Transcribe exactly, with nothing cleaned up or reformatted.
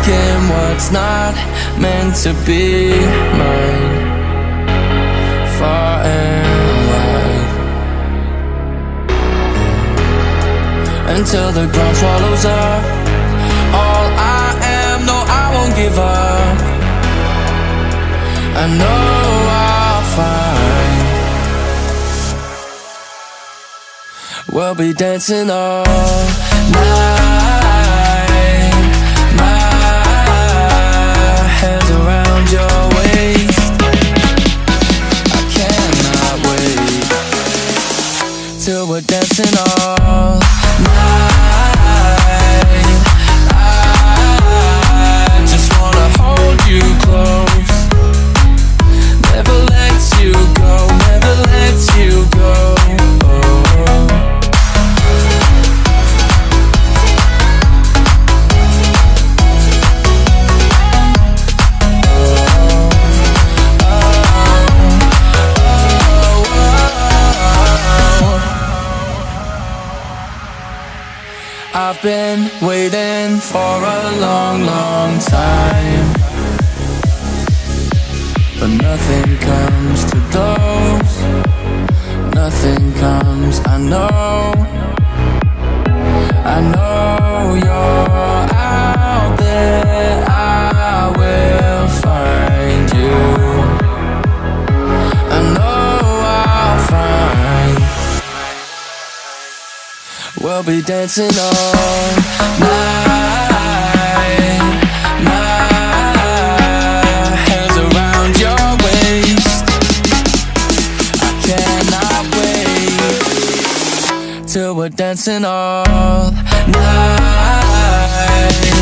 taking what's not meant to be mine, far and wide, until the ground swallows up all I am. No, I won't give up. I know I'll find. We'll be dancing all night. My hands around your waist. I cannot wait till we're dancing all night. I just wanna hold you close, never let you go, never let you go. I've been waiting for a long, long time, but nothing comes to those. Nothing comes, I know. I know you're out there. I will find you. I know I'll find. We'll be dancing all night. My hands around your waist. I cannot wait till we're dancing all night.